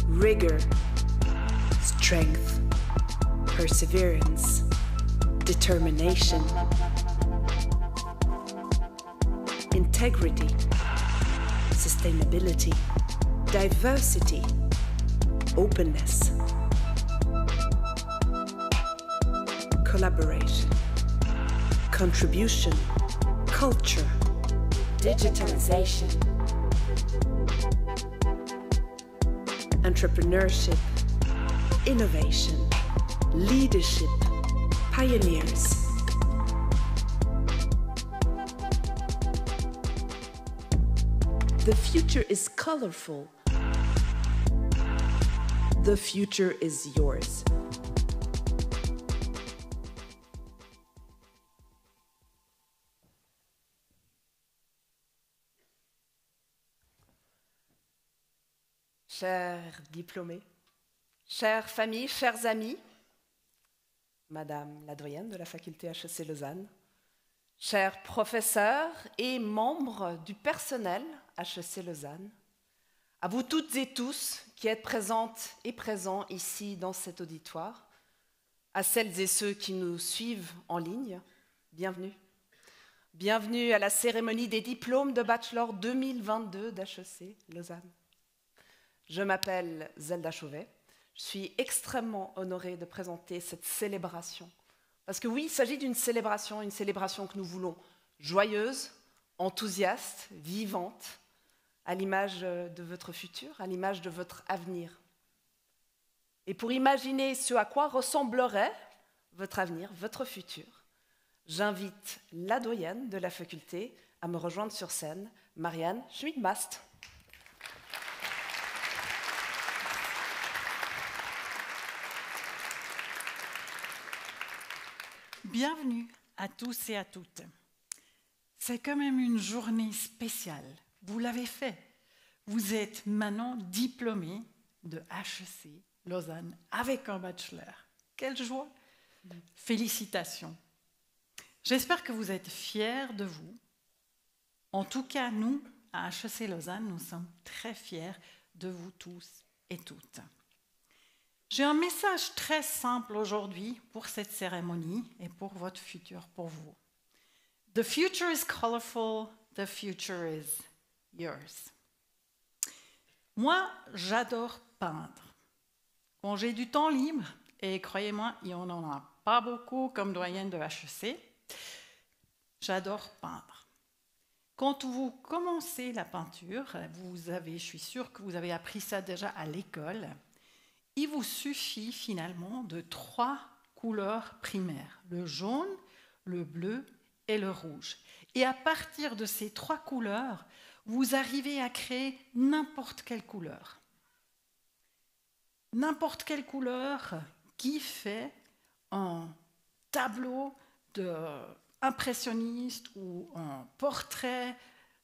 rigor, strength, perseverance, determination, integrity, sustainability, diversity, openness, collaboration, contribution, culture, digitalization, entrepreneurship, innovation, leadership, pioneers. The future is colorful. The future is yours. Chers diplômés, chères familles, chers amis, Madame la doyenne de la faculté HEC Lausanne, chers professeurs et membres du personnel HEC Lausanne, à vous toutes et tous qui êtes présentes et présents ici dans cet auditoire, à celles et ceux qui nous suivent en ligne, bienvenue. Bienvenue à la cérémonie des diplômes de bachelor 2022 d'HEC Lausanne. Je m'appelle Zelda Chauvet. Je suis extrêmement honorée de présenter cette célébration. Parce que oui, il s'agit d'une célébration que nous voulons joyeuse, enthousiaste, vivante, à l'image de votre futur, à l'image de votre avenir. Et pour imaginer ce à quoi ressemblerait votre avenir, votre futur, j'invite la doyenne de la faculté à me rejoindre sur scène, Marianne Schmid-Mast. Bienvenue à tous et à toutes. C'est quand même une journée spéciale. Vous l'avez fait. Vous êtes maintenant diplômés de HEC Lausanne avec un bachelor. Quelle joie! Félicitations. J'espère que vous êtes fiers de vous. En tout cas, nous, à HEC Lausanne, nous sommes très fiers de vous tous et toutes. J'ai un message très simple aujourd'hui pour cette cérémonie et pour votre futur, pour vous. The future is colorful, the future is yours. Moi, j'adore peindre. Quand j'ai du temps libre, et croyez-moi, il n'y en a pas beaucoup comme doyenne de HEC, j'adore peindre. Quand vous commencez la peinture, je suis sûre que vous avez appris ça déjà à l'école, il vous suffit finalement de 3 couleurs primaires, le jaune, le bleu et le rouge. Et à partir de ces 3 couleurs, vous arrivez à créer n'importe quelle couleur. N'importe quelle couleur qui fait un tableau impressionniste ou un portrait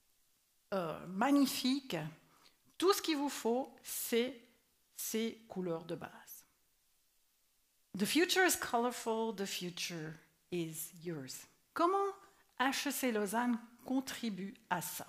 magnifique. Tout ce qu'il vous faut, c'est ces couleurs de base. The future is colorful, the future is yours. Comment HEC Lausanne contribue à ça?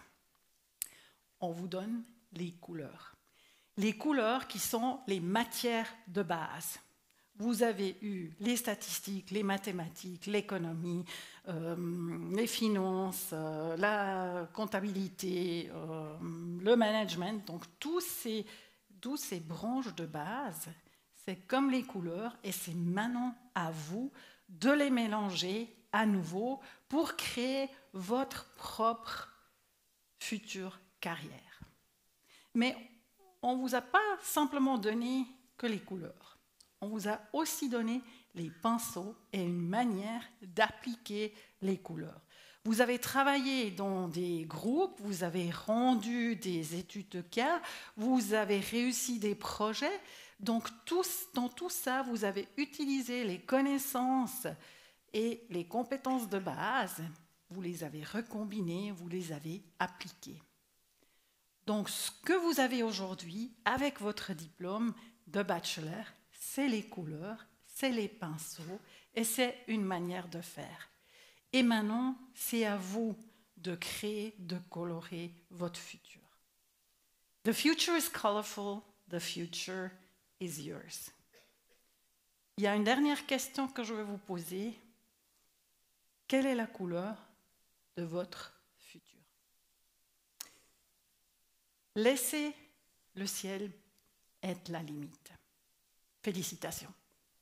On vous donne les couleurs. Les couleurs qui sont les matières de base. Vous avez eu les statistiques, les mathématiques, l'économie, les finances, la comptabilité, le management, donc toutes ces branches de base, c'est comme les couleurs et c'est maintenant à vous de les mélanger à nouveau pour créer votre propre future carrière. Mais on ne vous a pas simplement donné que les couleurs. On vous a aussi donné les pinceaux et une manière d'appliquer les couleurs. Vous avez travaillé dans des groupes, vous avez rendu des études de cas, vous avez réussi des projets. Donc, dans tout ça, vous avez utilisé les connaissances et les compétences de base. Vous les avez recombinées, vous les avez appliquées. Donc, ce que vous avez aujourd'hui avec votre diplôme de bachelor, c'est les couleurs, c'est les pinceaux et c'est une manière de faire. Et maintenant, c'est à vous de créer, de colorer votre futur. The future is colorful, the future is yours. Il y a une dernière question que je vais vous poser. Quelle est la couleur de votre futur? Laissez le ciel être la limite. Félicitations.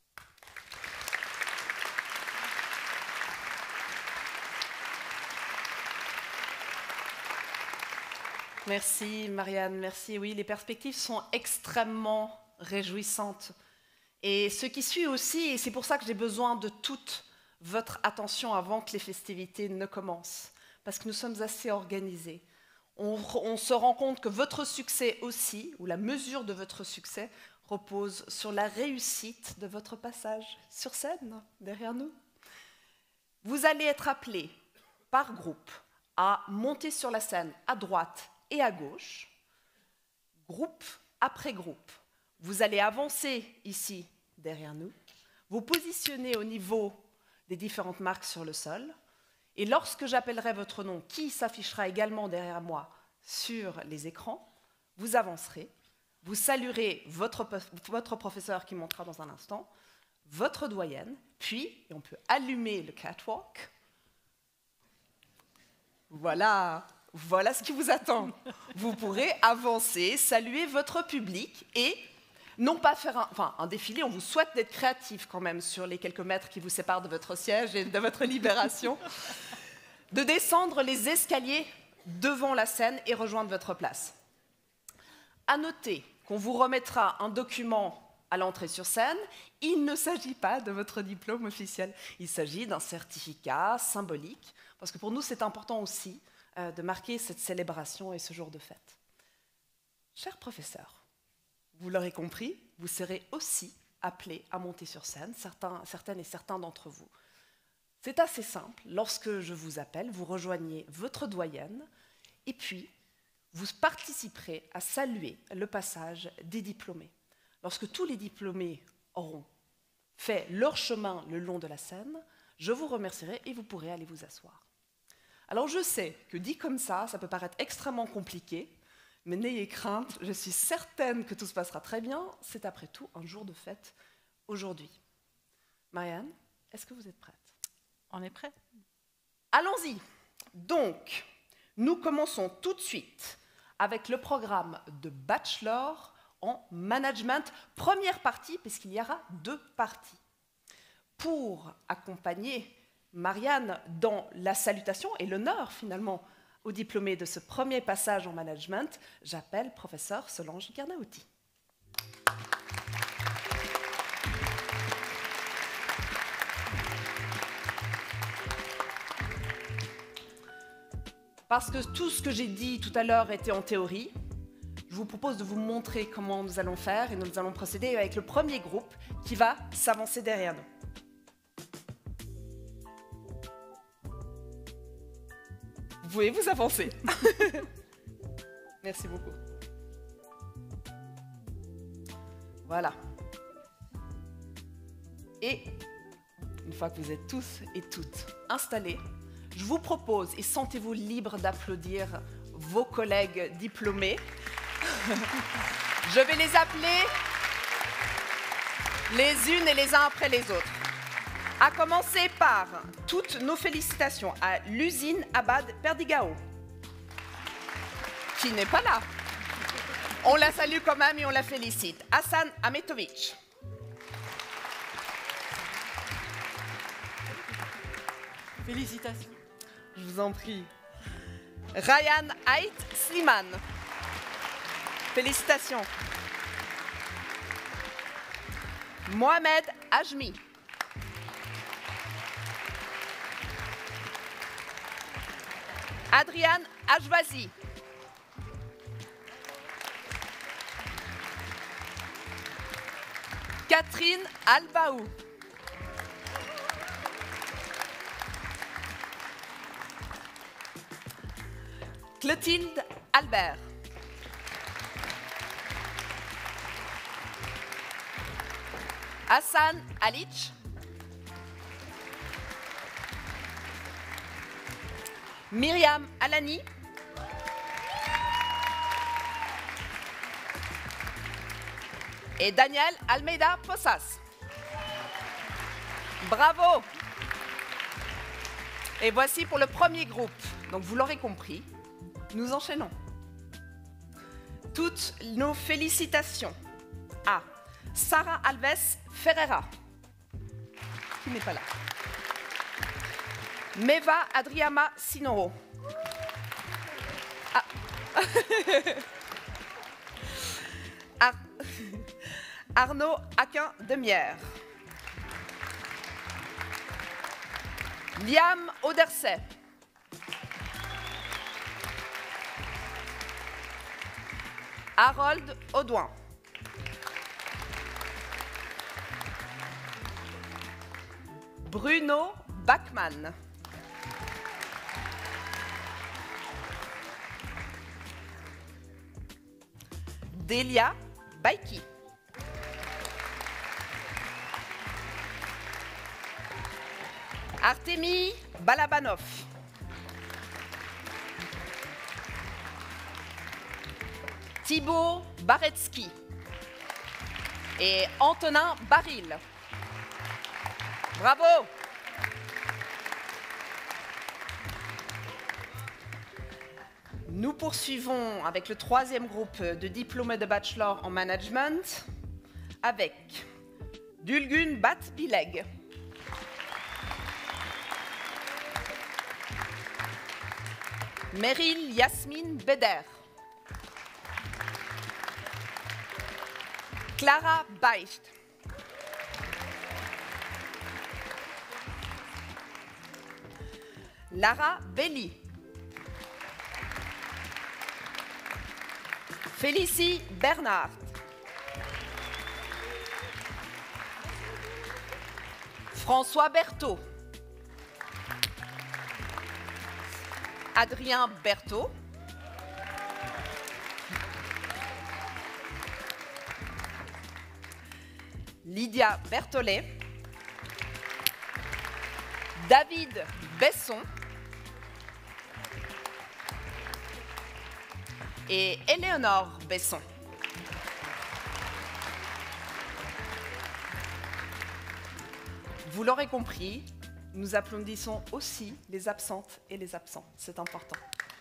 Merci Marianne, merci. Oui, les perspectives sont extrêmement réjouissantes. Et ce qui suit aussi, et c'est pour ça que j'ai besoin de toute votre attention avant que les festivités ne commencent, parce que nous sommes assez organisés. On se rend compte que votre succès aussi, ou la mesure de votre succès, repose sur la réussite de votre passage sur scène, derrière nous. Vous allez être appelés par groupe à monter sur la scène à droite et à gauche, groupe après groupe. Vous allez avancer ici, derrière nous, vous positionner au niveau des différentes marques sur le sol, et lorsque j'appellerai votre nom, qui s'affichera également derrière moi sur les écrans, vous avancerez, vous saluerez votre professeur qui montera dans un instant, votre doyenne, puis on peut allumer le catwalk. Voilà ce qui vous attend. Vous pourrez avancer, saluer votre public et non pas faire un défilé, on vous souhaite d'être créatif quand même sur les quelques mètres qui vous séparent de votre siège et de votre libération, de descendre les escaliers devant la scène et rejoindre votre place. À noter qu'on vous remettra un document à l'entrée sur scène. Il ne s'agit pas de votre diplôme officiel, il s'agit d'un certificat symbolique, parce que pour nous c'est important aussi de marquer cette célébration et ce jour de fête. Chers professeurs, vous l'aurez compris, vous serez aussi appelés à monter sur scène, certaines et certains d'entre vous. C'est assez simple, lorsque je vous appelle, vous rejoignez votre doyenne et puis vous participerez à saluer le passage des diplômés. Lorsque tous les diplômés auront fait leur chemin le long de la scène, je vous remercierai et vous pourrez aller vous asseoir. Alors je sais que dit comme ça peut paraître extrêmement compliqué, mais n'ayez crainte, je suis certaine que tout se passera très bien. C'est après tout un jour de fête aujourd'hui. Marianne, est-ce que vous êtes prête? On est prêt? Allons-y. Donc, nous commençons tout de suite avec le programme de Bachelor en Management. Première partie, puisqu'il y aura 2 parties. Pour accompagner Marianne dans la salutation et l'honneur finalement aux diplômés de ce premier passage en management, j'appelle professeur Solange Garnaouty. Parce que tout ce que j'ai dit tout à l'heure était en théorie, je vous propose de vous montrer comment nous allons faire et nous allons procéder avec le premier groupe qui va s'avancer derrière nous. Vous pouvez vous avancer. Merci beaucoup. Voilà. Et une fois que vous êtes tous et toutes installés, je vous propose, et sentez-vous libre d'applaudir vos collègues diplômés. Je vais les appeler les unes et les uns après les autres. À commencer par toutes nos félicitations à l'usine Abad Perdigao, qui n'est pas là. On la salue quand même et on la félicite. Hassan Ametovic. Félicitations. Je vous en prie. Ryan Ait Slimane. Félicitations. Mohamed Ajmi. Adriane Ajvazi. Catherine Albaou. Clotilde Albert. Hassan Alic. Myriam Alani. et Daniel Almeida Posas. Bravo! Et voici pour le premier groupe. Donc vous l'aurez compris, nous enchaînons. Toutes nos félicitations à Sarah Alves Ferreira, qui n'est pas là. Meva Adriama Sinoro. Arnaud Aquin Demière. Liam Auderset. Harold Audouin. Bruno Bachmann. Delia Baiki. Artemi Balabanov. Thibaut Baretsky. Et Antonin Baril. Bravo! Nous poursuivons avec le troisième groupe de diplômés de bachelor en management avec Dulgun Bat Bileg. Meryl Yasmine Beder. Clara Beicht. Lara Belli. Félicie Bernard. François Berthaud. Adrien Berthaud. Lydia Berthollet. David Besson. Et Éléonore Besson. Vous l'aurez compris, nous applaudissons aussi les absentes et les absents. C'est important.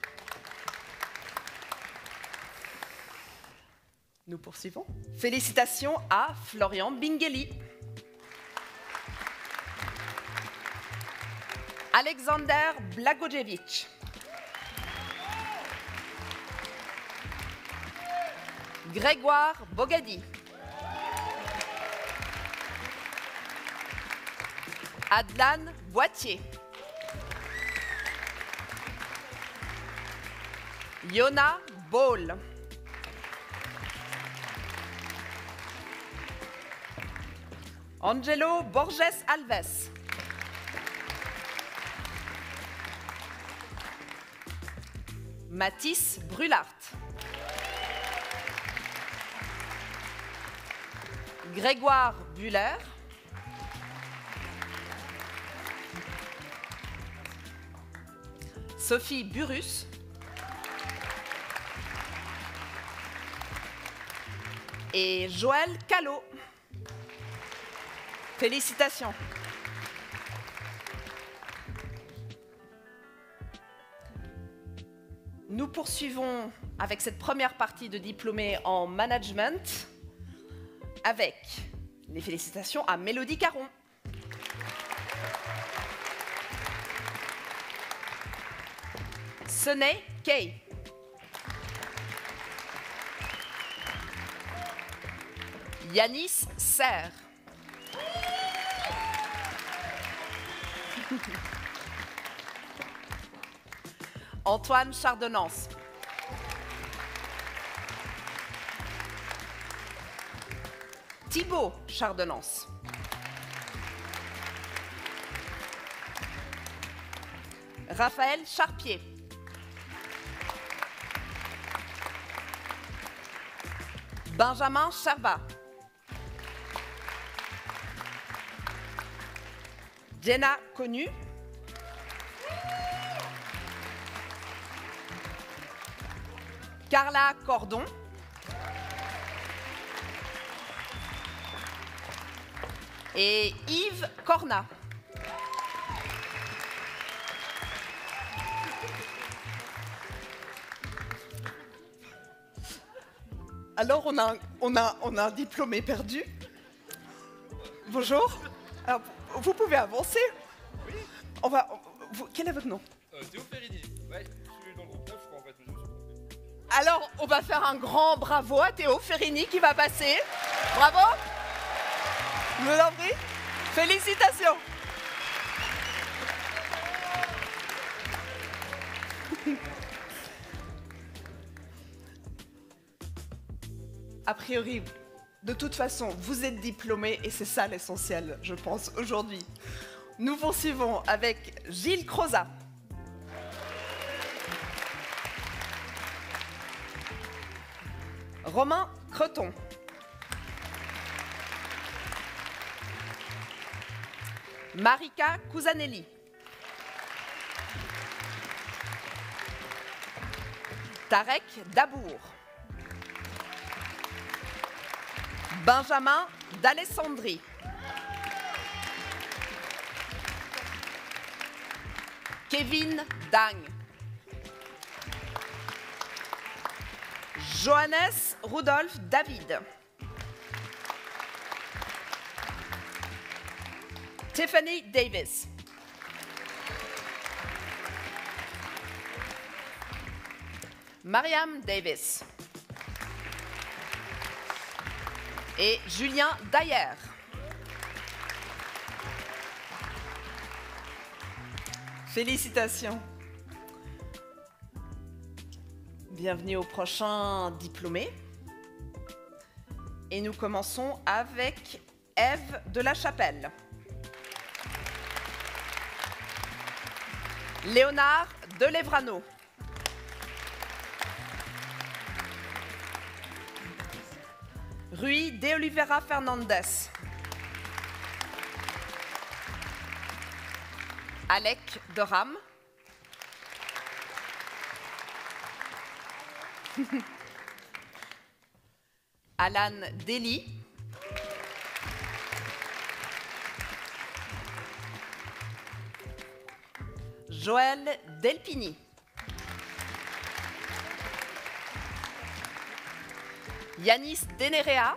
Nous poursuivons. Félicitations à Florian Bingeli. Alexander Blagojevic. Grégoire Bogadi. Adlan Boitier. Yona Ball. Angelo Borges Alves. Mathis Brulart. Grégoire Buller. Sophie Burus. Et Joël Callot. Félicitations. Nous poursuivons avec cette première partie de diplômés en management avec les félicitations à Mélodie Caron. Senay Kay. Yanis Serre. Antoine Chardonnance. Thibaut Chardonnance. Raphaël Charpier. Benjamin Charbat. Jenna Connu. Carla Cordon. et Yves Cornat. Alors, on a un diplômé perdu. Bonjour. Alors, vous pouvez avancer. Oui. Quel est votre nom? Théo Ferrini. Ouais, je suis dans le groupe 9, je crois, en fait. Je me suis trompé. Alors, on va faire un grand bravo à Théo Ferrini qui va passer. Bravo. Je vous en prie. Félicitations. A priori, de toute façon, vous êtes diplômés et c'est ça l'essentiel, je pense, aujourd'hui. Nous poursuivons avec Gilles Crozat. Romain Creton. Marika Cusanelli. Tarek Dabour. Benjamin D'Alessandri. Kevin Dang. Johannes Rudolf David. Tiffany Davis. Mariam Davis. Et Julien Dayer. Félicitations. Bienvenue au prochain diplômé. Et nous commençons avec Ève de la Chapelle. Léonard de Levrano. Rui de Oliveira Fernandes. Alec de Ram. Alan Dely. Joël Delpini. Yanis Denerea.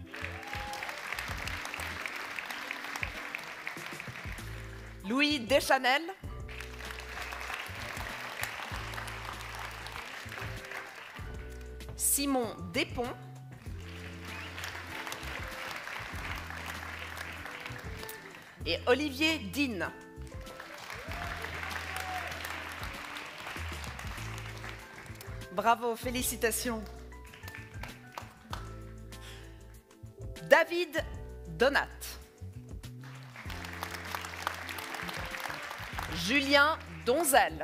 Louis Deschanel. Simon Despont. Et Olivier Dean. Bravo, félicitations. David Donat. Julien Donzel.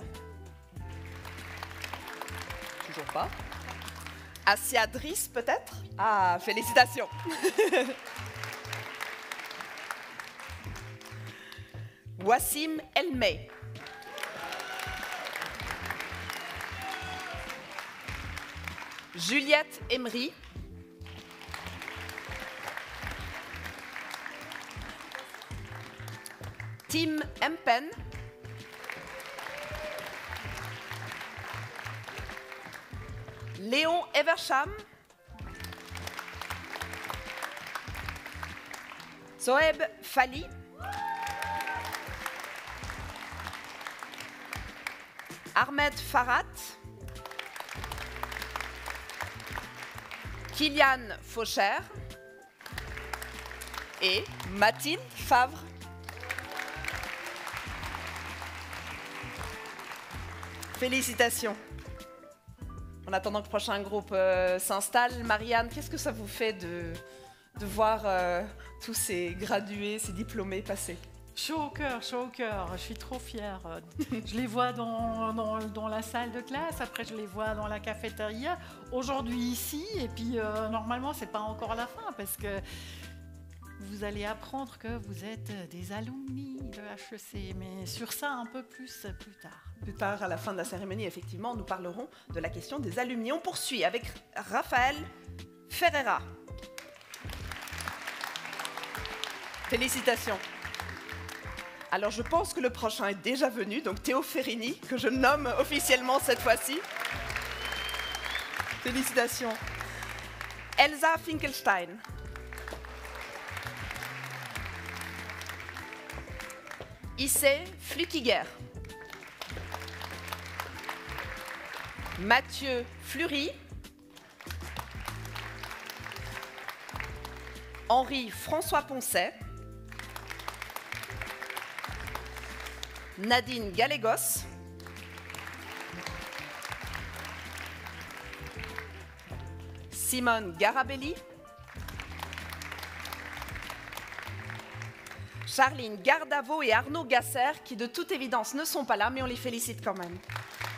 Toujours pas. Assia Driss, peut-être? Ah, félicitations. Wassim Elmey. Juliette Emery. Tim Empen. Léon Eversham. Zoeb Fali. Ahmed Farhat. Kylian Faucher. Et Mathilde Favre. Félicitations. En attendant que le prochain groupe s'installe, Marianne, qu'est-ce que ça vous fait de voir tous ces gradués, ces diplômés passer? Chaud au cœur, chaud au cœur. Je suis trop fière. Je les vois dans la salle de classe, après je les vois dans la cafétéria, aujourd'hui ici, et puis normalement c'est pas encore la fin parce que vous allez apprendre que vous êtes des alumni de HEC, mais sur ça un peu plus tard. Plus tard, à la fin de la cérémonie, effectivement, nous parlerons de la question des alumni. On poursuit avec Raphaël Ferreira. Félicitations. Alors, je pense que le prochain est déjà venu, donc Théo Ferrini, que je nomme officiellement cette fois-ci. Félicitations. Elsa Finkelstein. Issey Flutiger. Mathieu Fleury. Henri François Poncet. Nadine Gallegos. Simone Garabelli. Charline Gardavo et Arnaud Gasser, qui de toute évidence ne sont pas là, mais on les félicite quand même.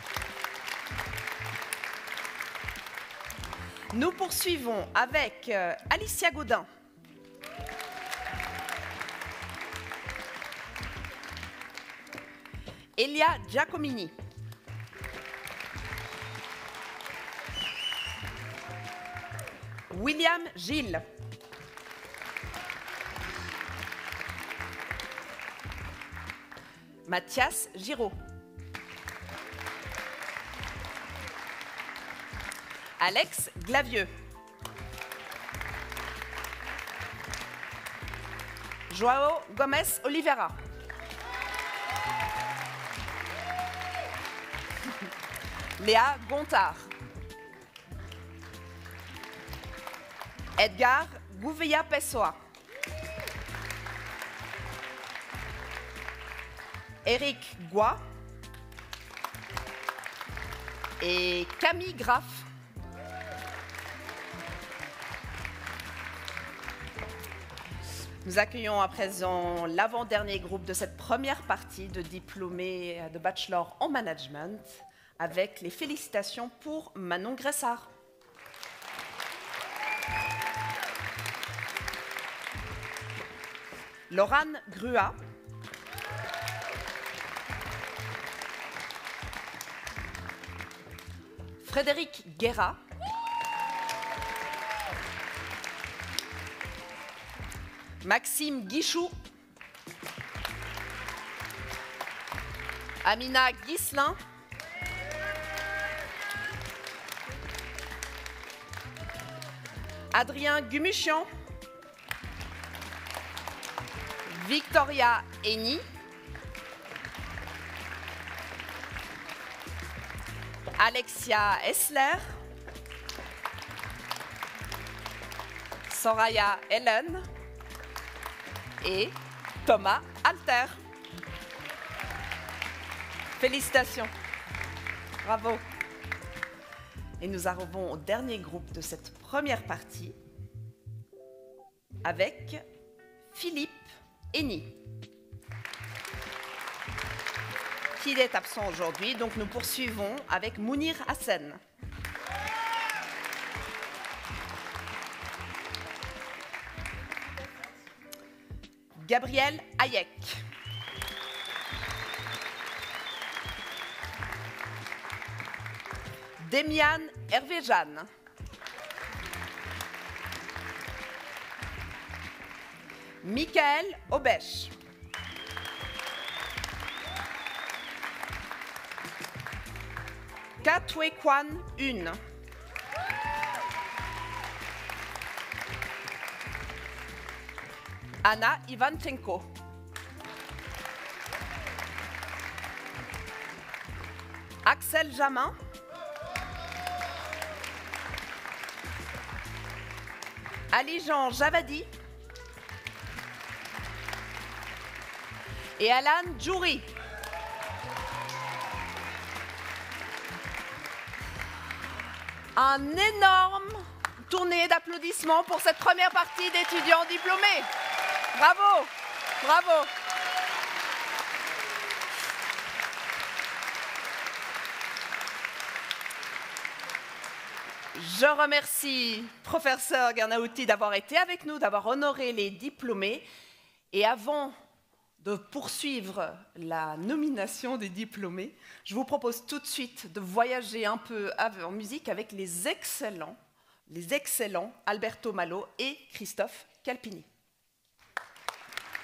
Nous poursuivons avec Alicia Gaudin. Elia Giacomini. William Gilles. Mathias Giraud. Alex Glavieux. Joao Gomez Oliveira. Léa Gontard. Edgar Gouveia Pessoa. Eric Goua et Camille Graff. Nous accueillons à présent l'avant-dernier groupe de cette première partie de diplômés de bachelor en management avec les félicitations pour Manon Gressard. Laurane Grua. Frédéric Guerra. Maxime Guichou. Amina Ghislain. Adrien Gumuchian. Victoria Eni. Alexia Essler. Soraya Helen. Et Thomas Alter. Félicitations. Bravo. Et nous arrivons au dernier groupe de cette première partie avec Philippe Eni, qui est absent aujourd'hui, donc nous poursuivons avec Mounir Hassen. Gabriel Hayek. Demian Hervé-Jeanne. Michael Obèche. Katwekwan Une. Anna Ivanchenko. Axel Jamin. Ali-Jean Javadi. Et Alan Djouri. Un énorme tournée d'applaudissements pour cette première partie d'étudiants diplômés. Bravo, bravo. Je remercie professeur Garnaouti d'avoir été avec nous, d'avoir honoré les diplômés. Et avant de poursuivre la nomination des diplômés, je vous propose tout de suite de voyager un peu en musique avec les excellents Alberto Malo et Christophe Calpini.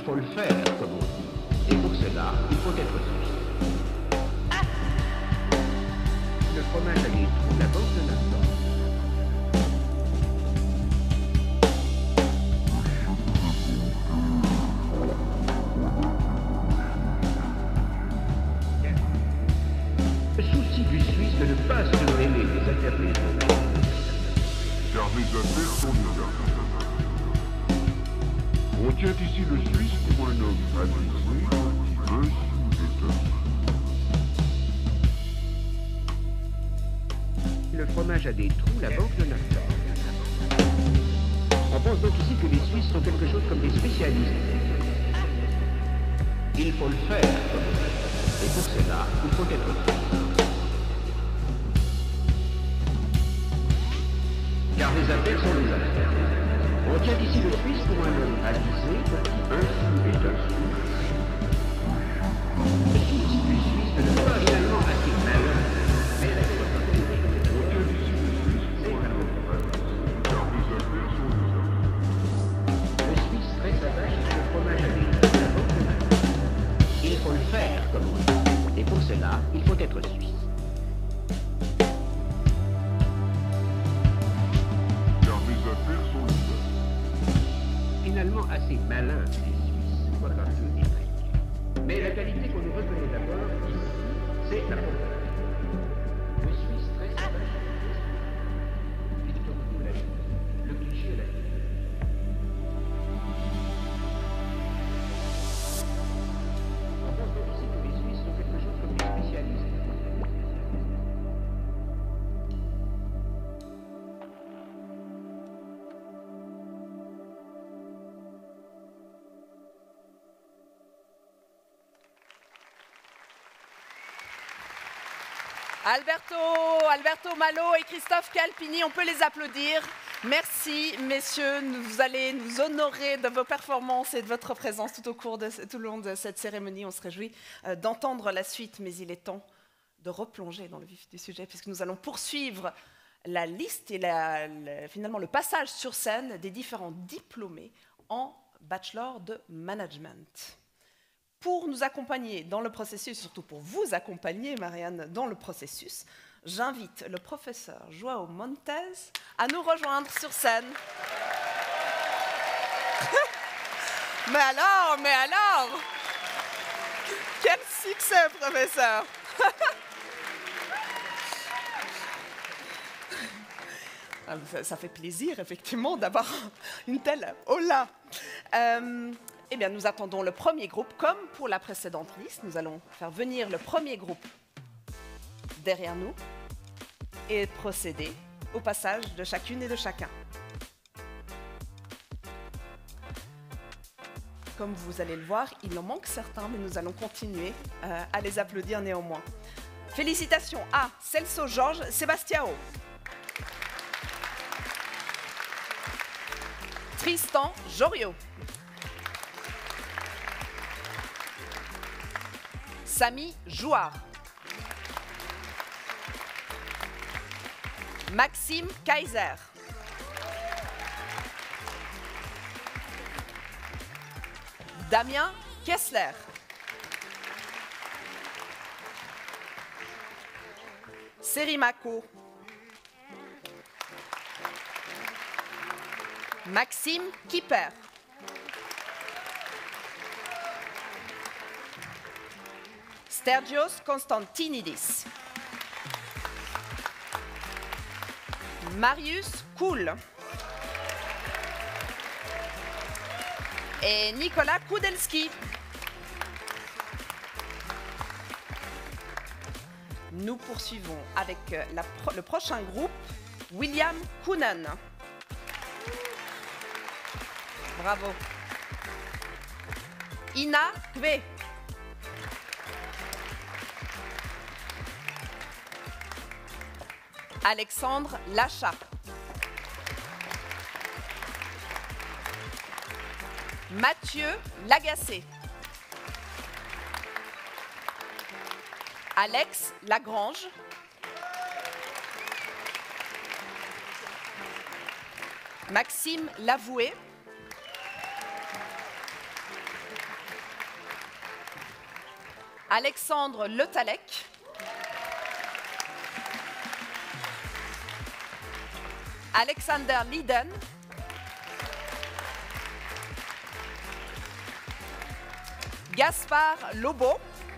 faut le faire, comme on dit. Et pour cela, il faut être suisse. Le fromage a des trous, la banque de l'instant. Le souci du Suisse de ne pas se mêler des affaires des autres. Car les affaires sont les affaires. On tient ici le Suisse pour un homme avisé qui veut s'y Le fromage a des trous, la banque de l'instant. On pense donc ici que les Suisses sont quelque chose comme des spécialistes. Il faut le faire, comme on dit. Et pour cela, il faut être suisse. Car les affaires sont les affaires. On tient ici le Suisse pour un homme avisé, qui un sou est un sou. Le souci du Suisse de ne pas finalement assez malin, mais la le Suisse très sauvage, le fromage à des trous. Il faut le faire, comme on dit. Et pour cela, il faut être suisse. Finalement assez malin, les Suisses, quoique un peu effrayés. Mais la qualité qu'on nous reconnaît d'abord ici, c'est la profondeur. Le Suisse très sauvage, Victor Hugo l'a dit, le cliché l'a dit. On pense donc ici que les Suisses sont quelque chose comme des spécialistes. Alberto Malo et Christophe Calpini, on peut les applaudir. Merci, messieurs, vous allez nous honorer de vos performances et de votre présence tout le long de cette cérémonie. On se réjouit d'entendre la suite, mais il est temps de replonger dans le vif du sujet, puisque nous allons poursuivre la liste et finalement le passage sur scène des différents diplômés en bachelor de management. Pour nous accompagner dans le processus, surtout pour vous accompagner, Marianne, dans le processus, j'invite le professeur João Montes à nous rejoindre sur scène. Mais alors quel succès, professeur. Ça fait plaisir, effectivement, d'avoir une telle hola. Eh bien, nous attendons le premier groupe. Comme pour la précédente liste, nous allons faire venir le premier groupe derrière nous et procéder au passage de chacune et de chacun. Comme vous allez le voir, il en manque certains, mais nous allons continuer à les applaudir néanmoins. Félicitations à Celso Georges Sebastiao, Tristan Joriot, Samy Jouard, Maxime Kaiser, Damien Kessler, Serimako, Maxime Kipper, Stergios Konstantinidis, Marius Koul et Nicolas Kudelski. Nous poursuivons avec le prochain groupe, William Koonen. Bravo. Ina Kwe. Alexandre Lachat. Mathieu Lagacé. Alex Lagrange. Maxime Lavoué. Alexandre Le Tallec. Alexander Liden. Gaspard Lobo.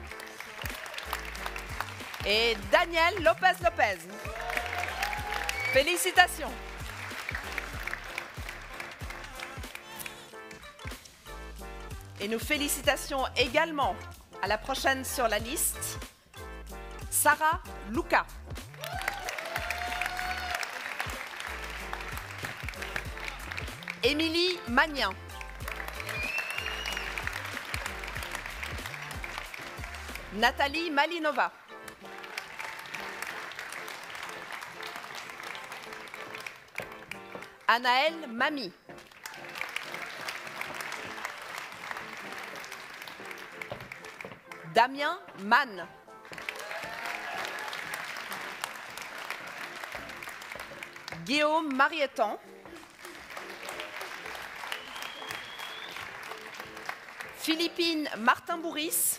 Et Daniel Lopez. Félicitations. Et nous félicitations également à la prochaine sur la liste, Sarah Luca. Émilie Magnin. Nathalie Malinova. Anaëlle Mami. Damien Mann. Guillaume Marietan. Philippine Martin-Bourris.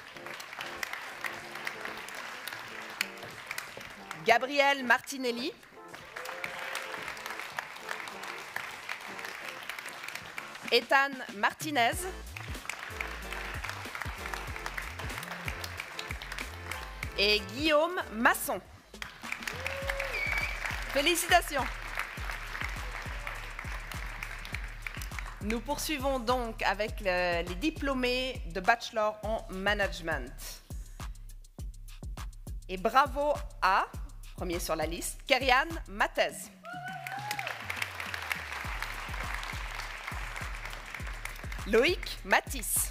Gabriel Martinelli. Ethan Martinez. Et Guillaume Masson. Félicitations. Nous poursuivons donc avec les diplômés de Bachelor en Management. Et bravo à, premier sur la liste, Kerian Matez. Loïc Matisse.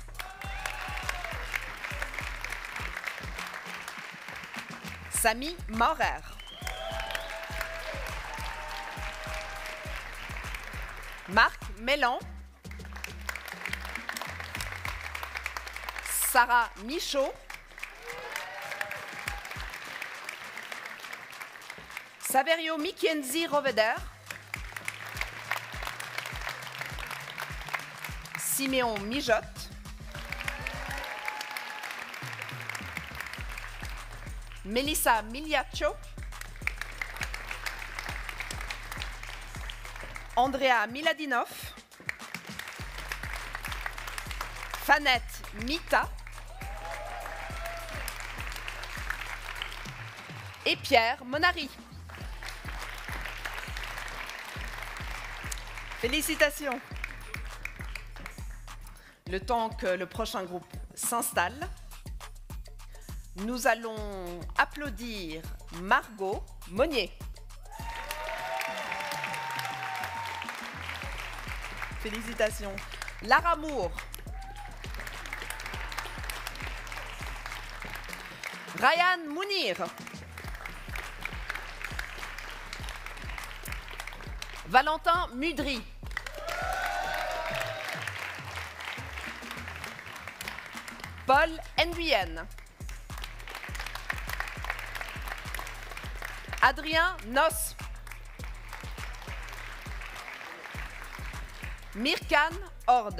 Samy Maurer. Marc Mélan. Sarah Michaud. Saverio Mikienzi Roveder. Siméon Mijotte. Melissa Miliaccio. Andrea Miladinov. Fanette Mita. Et Pierre Monari. Félicitations. Le temps que le prochain groupe s'installe, nous allons applaudir Margot Monnier. Félicitations. Lara Moore. Ryan Mounir. Valentin Mudry. Paul Nguyen. Adrien Nos. Mirkan Horde.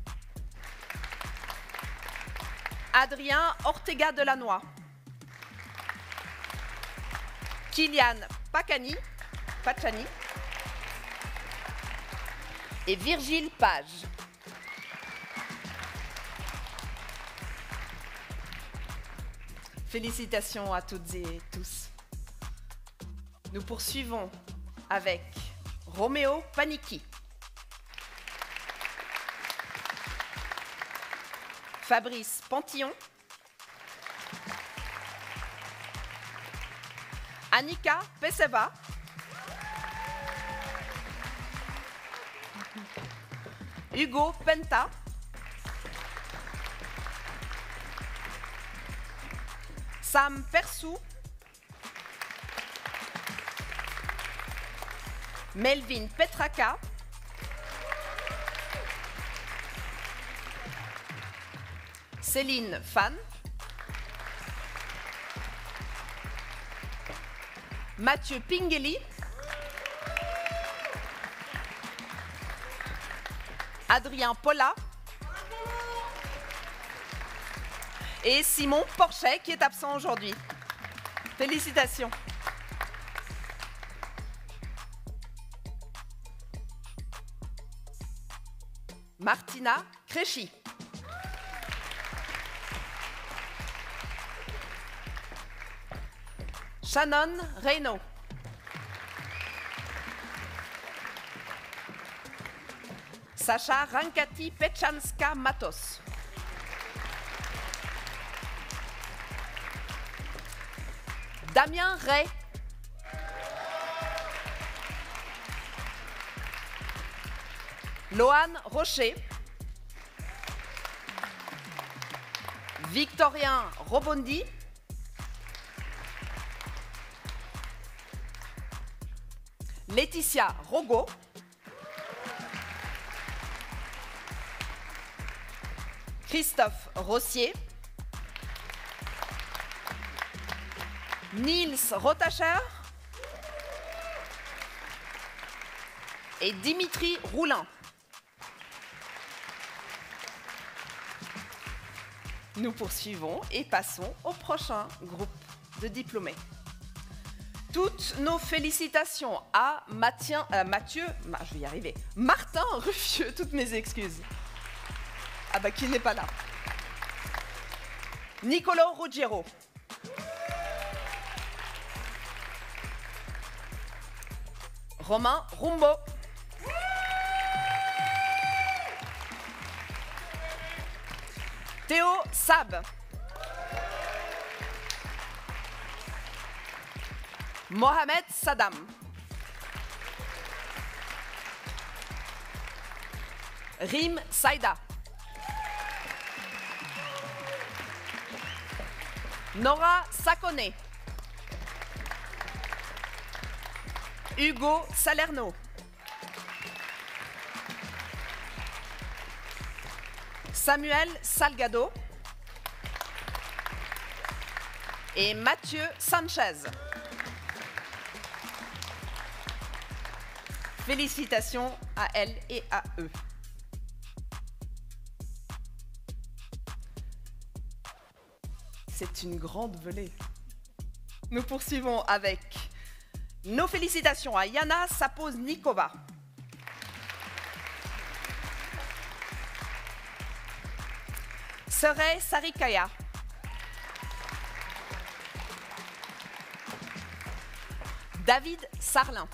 Adrien Ortega Delannoy. Kylian Pacani. Et Virgile Page. Félicitations à toutes et tous. Nous poursuivons avec Roméo Panicchi. Fabrice Pantillon. Annika Peseva. Hugo Penta. Sam Persou. Melvin Petraka. Céline Fan. Mathieu Pingeli. Adrien Paula. et Simon Porchet qui est absent aujourd'hui. Félicitations. Martina Créchy. Shannon Reynaud. Sacha Rankati Pechanska Matos. Damien Ray. Lohan Rocher. Victorien Robondi. Laetitia Rogo. Christophe Rossier. Niels Rotacher. Et Dimitri Roulin. Nous poursuivons et passons au prochain groupe de diplômés. Toutes nos félicitations à Mathieu, je vais y arriver, Martin Ruffieux, toutes mes excuses. Ah bah qui n'est pas là. Nicolo Ruggiero. Romain Rumbo. Théo Sab. Mohamed Saddam. Rim Saïda. Nora Sakone. Hugo Salerno. Samuel Salgado. Et Mathieu Sanchez. Félicitations à elles et à eux. C'est une grande volée. Nous poursuivons avec nos félicitations à Yana Sapoznikova. Serey Sarikaya. David Sarlin.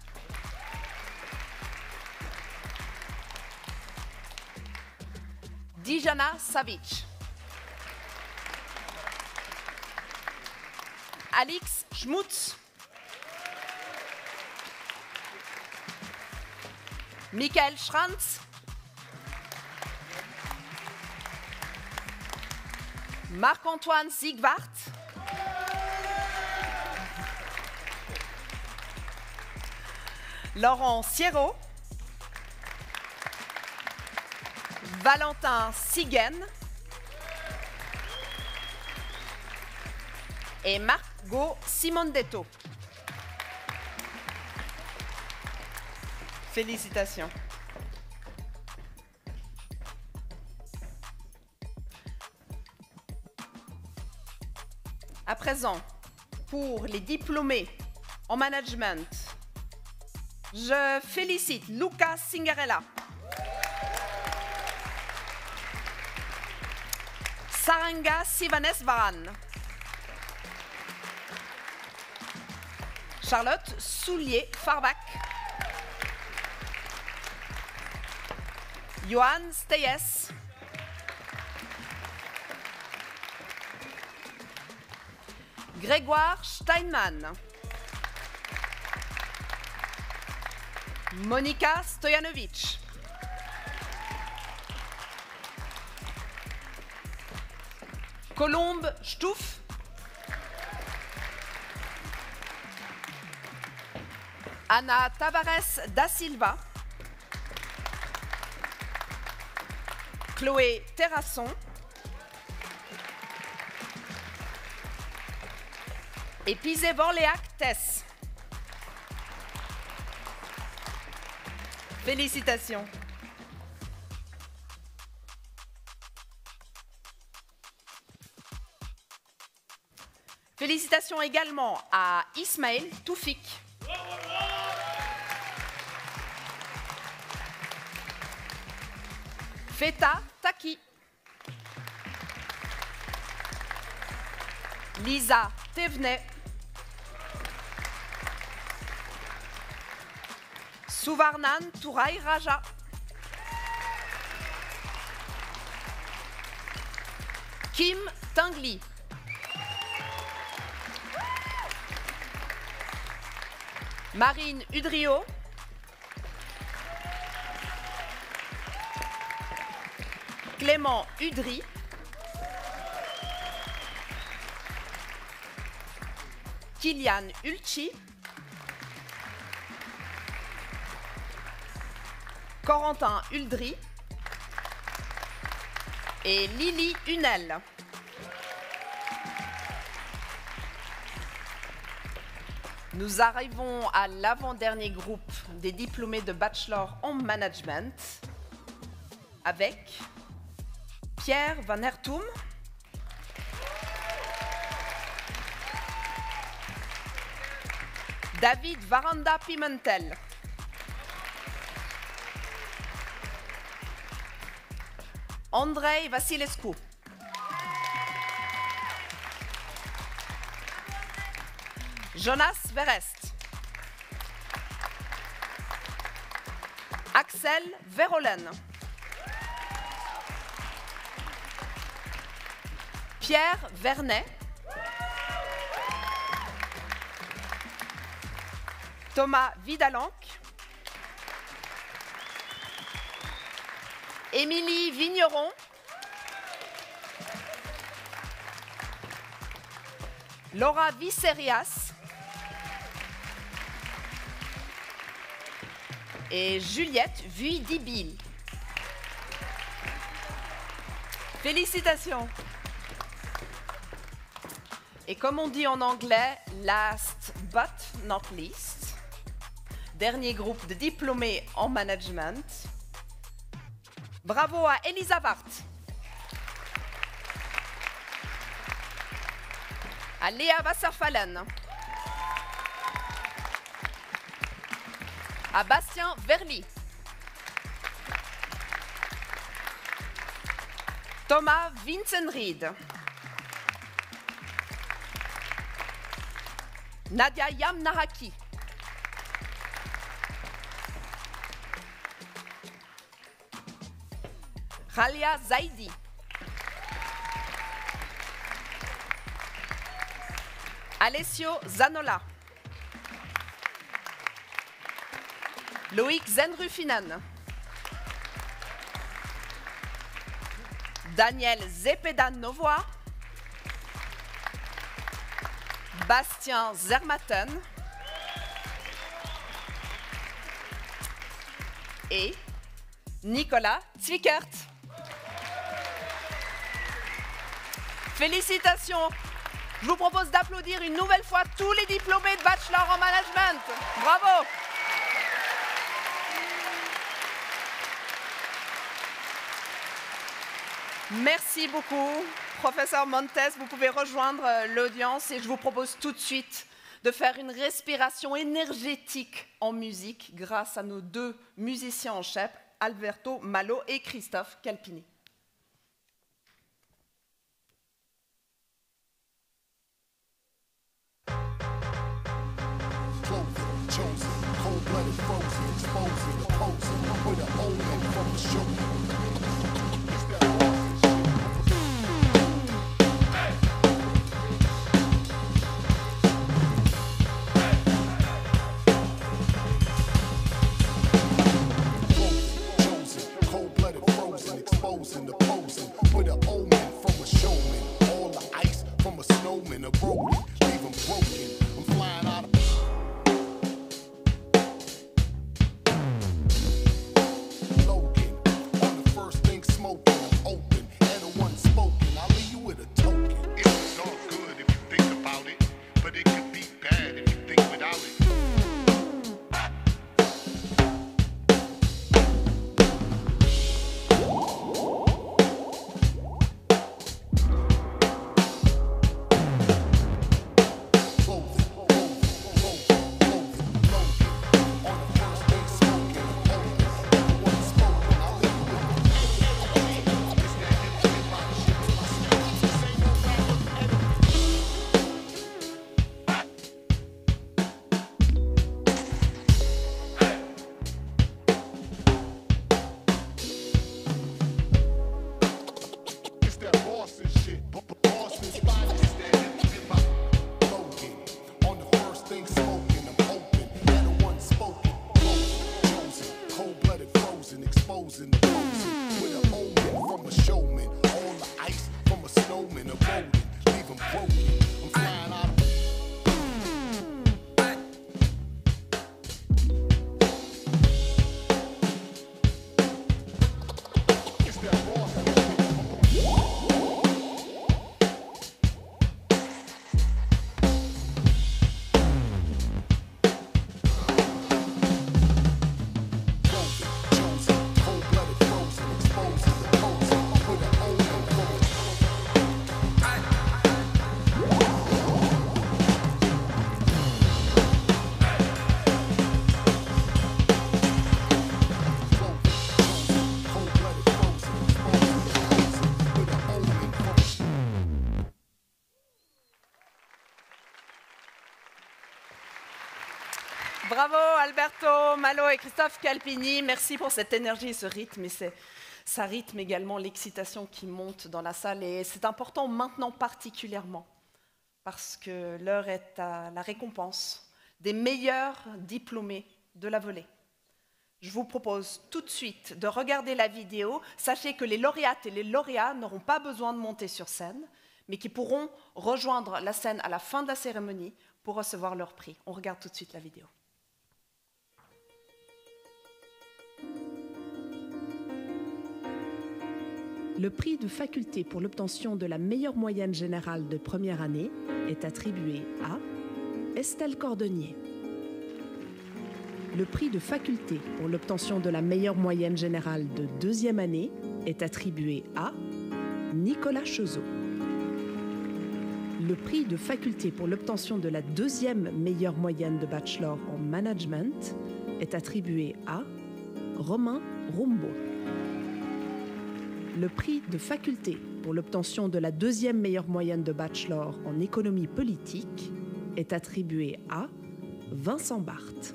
Dijana Savic. Alix Schmutz. Michael Schranz. Marc-Antoine Siegwart. Laurent Sierro. Valentin Siguen. Et Margot Simondetto. Félicitations. À présent, pour les diplômés en management, je félicite Luca Singarella, Saranga Sivanesvaran, Charlotte Soulier-Farbach, Johan Steyes, Grégoire Steinmann, Monika Stojanovic, Colombe Stouff, Anna Tavares da Silva, Chloé Terrasson, et Pizé-Vorléac Tess. Félicitations. Félicitations également à Ismaël Toufik. Feta Taki. Lisa Thévenet. Souvarnan Touray Raja. Kim Tingli. Marine Udrio. Clément Udry. Kylian Ulchi. Corentin Uldry. Et Lily Hunel. Nous arrivons à l'avant-dernier groupe des diplômés de bachelor en management avec Pierre Van Hertoum, David Varanda Pimentel, Andrei Vasilescu, Jonas Verest, Axel Verholen, Pierre Vernet, Thomas Vidalanc, Émilie Vigneron, Laura Vicerias et Juliette Vuy-Dibil. Félicitations. Et comme on dit en anglais, last but not least, dernier groupe de diplômés en management. Bravo à Elisa Wart, à Léa Wasserfallen, à Bastien Verly, Thomas Vincenried, Nadia Yamnaraki, Khalia Zaidi, Alessio Zanola, Loïc Zenrufinan, Daniel Zepeda-Novoa, Bastien Zermatten et Nicolas Zwickert. Félicitations! Je vous propose d'applaudir une nouvelle fois tous les diplômés de bachelor en management. Bravo! Merci beaucoup, professeur Montes. Vous pouvez rejoindre l'audience et je vous propose tout de suite de faire une respiration énergétique en musique grâce à nos deux musiciens en chef, Alberto Malo et Christophe Calpini. Bravo Alberto, Malo et Christophe Calpini. Merci pour cette énergie et ce rythme. Et ça rythme également l'excitation qui monte dans la salle. Et c'est important maintenant particulièrement parce que l'heure est à la récompense des meilleurs diplômés de la volée. Je vous propose tout de suite de regarder la vidéo. Sachez que les lauréates et les lauréats n'auront pas besoin de monter sur scène, mais qui pourront rejoindre la scène à la fin de la cérémonie pour recevoir leur prix. On regarde tout de suite la vidéo. Le prix de faculté pour l'obtention de la meilleure moyenne générale de première année est attribué à Estelle Cordonnier. Le prix de faculté pour l'obtention de la meilleure moyenne générale de deuxième année est attribué à Nicolas Chezot. Le prix de faculté pour l'obtention de la deuxième meilleure moyenne de bachelor en management est attribué à Romain Rumbaud. Le prix de faculté pour l'obtention de la deuxième meilleure moyenne de bachelor en économie politique est attribué à Vincent Barthes.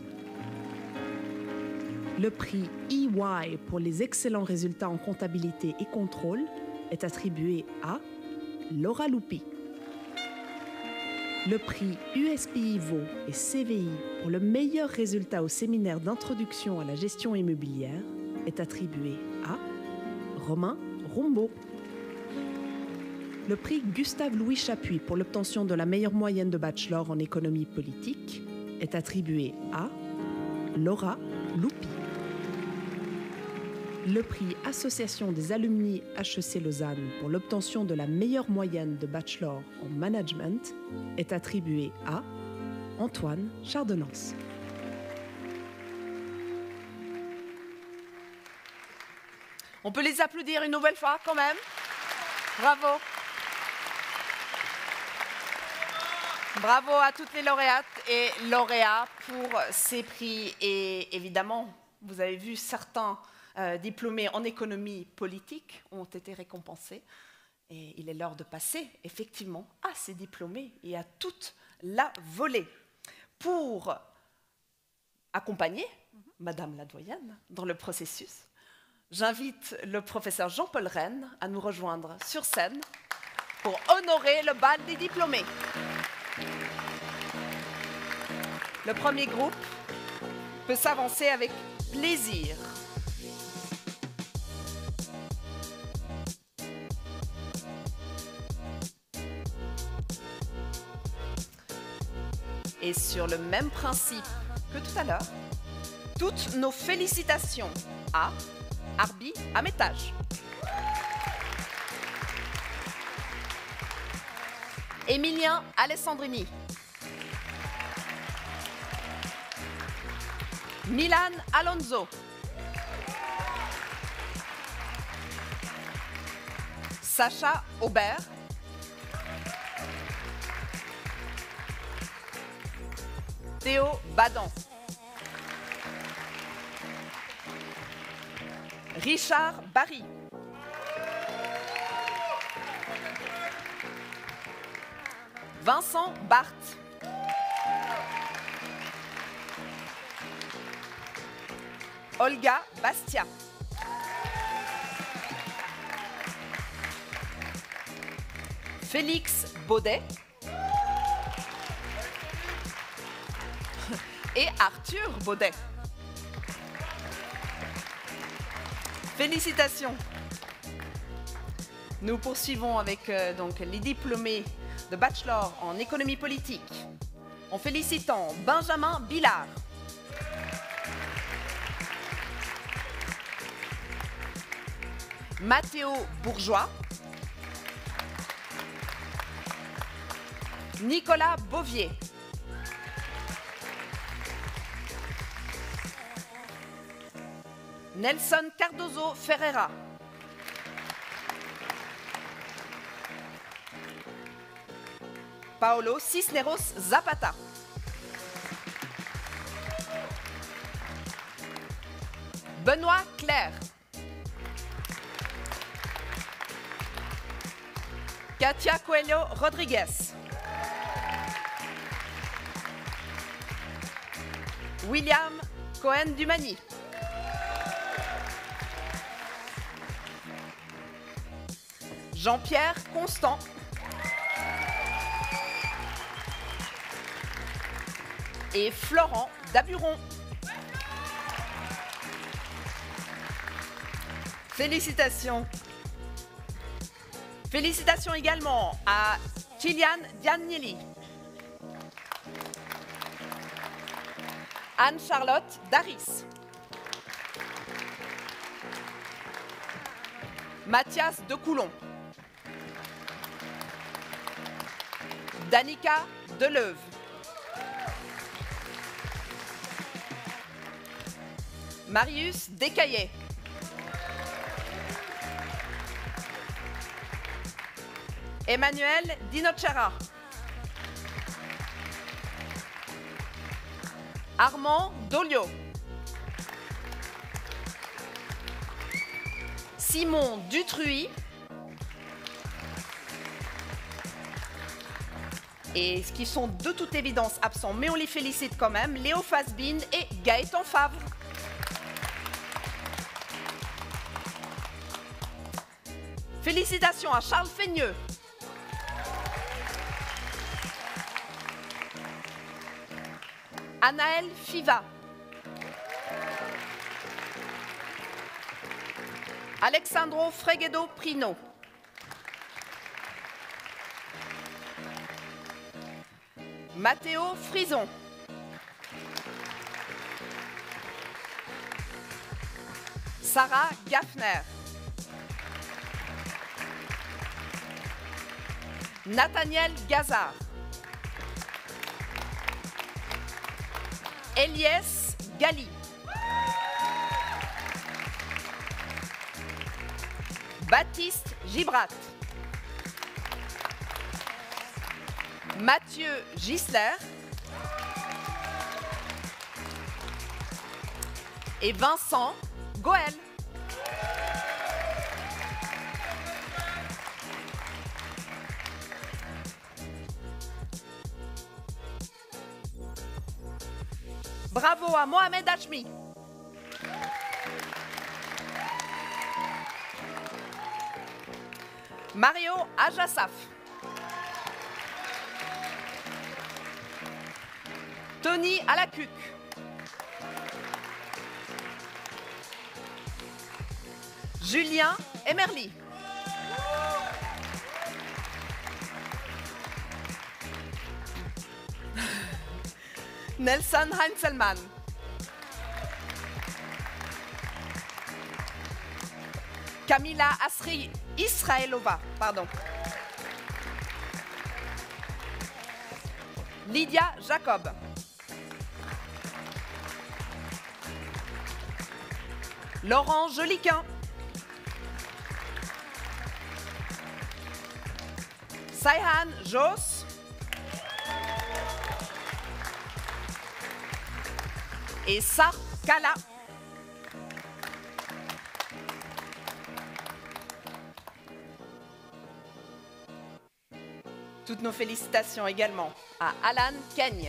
Le prix EY pour les excellents résultats en comptabilité et contrôle est attribué à Laura Loupi. Le prix USPI Vaud et CVI pour le meilleur résultat au séminaire d'introduction à la gestion immobilière est attribué à Romain Rumbaud. Le prix Gustave-Louis Chapuis pour l'obtention de la meilleure moyenne de bachelor en économie politique est attribué à Laura Loupi. Le prix Association des alumni HEC Lausanne pour l'obtention de la meilleure moyenne de bachelor en management est attribué à Antoine Chardonnance. On peut les applaudir une nouvelle fois quand même. Bravo. Bravo à toutes les lauréates et lauréats pour ces prix. Et évidemment, vous avez vu certains diplômés en économie politique ont été récompensés. Et il est l'heure de passer effectivement à ces diplômés et à toute la volée. Pour accompagner Madame la doyenne dans le processus, j'invite le professeur Jean-Paul Rennes à nous rejoindre sur scène pour honorer le bal des diplômés. Le premier groupe peut s'avancer avec plaisir. Et sur le même principe que tout à l'heure, toutes nos félicitations à Arbi Amétage, Emilien Alessandrini, Milan Alonso, Sacha Aubert, Théo Badan, Richard Barry, Vincent Barthes, Olga Bastia, Félix Baudet et Arthur Baudet. Félicitations. Nous poursuivons avec donc les diplômés de bachelor en économie politique en félicitant Benjamin Billard, Mathéo Bourgeois, Nicolas Bovier, Nelson Cardozo Ferreira, Paolo Cisneros Zapata, Benoît Claire, Katia Coelho Rodriguez, William Cohen-Dumani. Jean-Pierre Constant. Et Florent Daburon. Félicitations. Félicitations également à Kylian Diagnelli, Anne-Charlotte Daris, Mathias Decoulon, Danica Deleuve, Marius Descaillets, Emmanuel Dinocera, Armand Dolio, Simon Dutruy et ce qui sont de toute évidence absents, mais on les félicite quand même, Léo Fasbin et Gaëtan Favre. Félicitations à Charles Feigneux, Anaël Fiva, Alexandro Freguedo Prino, Matteo Frison, Sarah Gaffner, Nathaniel Gazard, Eliès Gali, Baptiste Gibrat, Mathieu Gisler et Vincent Goël. Bravo à Mohamed Hachmi. Mario Ajassaf. Tony Alacuc. Julien Emerly. Nelson Heinzelmann. Camila Asri Israelova, pardon. Lydia Jacob. Laurent Joliquin. Saihan Jos. Et Sar Kala. Toutes nos félicitations également à Alan Keigne,